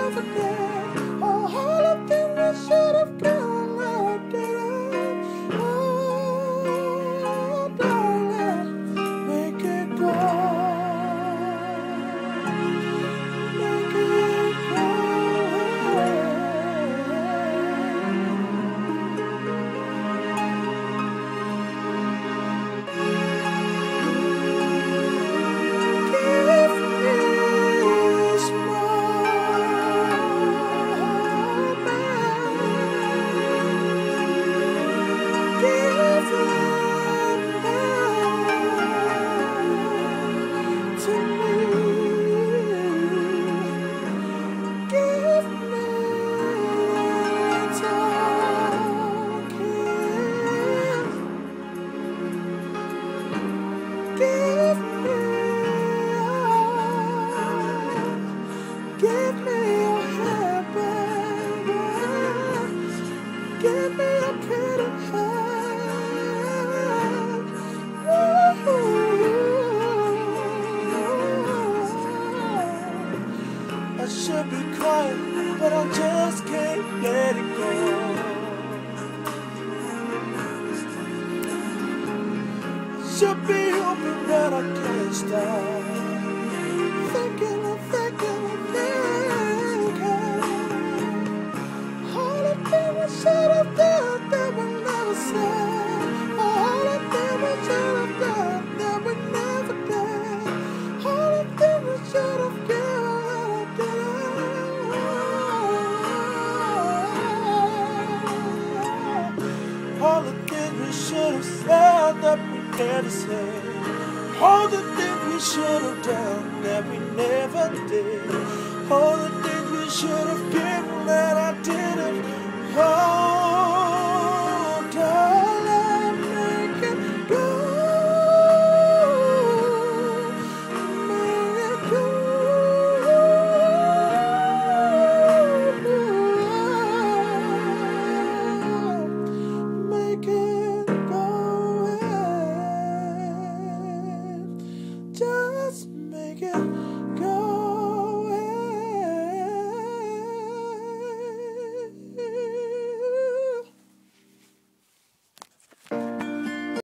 never did. Oh, all of them we should have gone like that. Oh, darling, make it go. Make it go. Give me your hand, baby. Give me a pretty hand. Ooh. I should be crying, but I just can't let it go. Should be hoping that I can't stop thinking. All of them we should have done that we never said. All of them we should have done that we never did. All of them we should have given. All the things we should have said that we never said. All the things we should have done that we never did. All the things we should have given that I didn't. Oh, darling, make it go. Make it go. Make it go. Just make it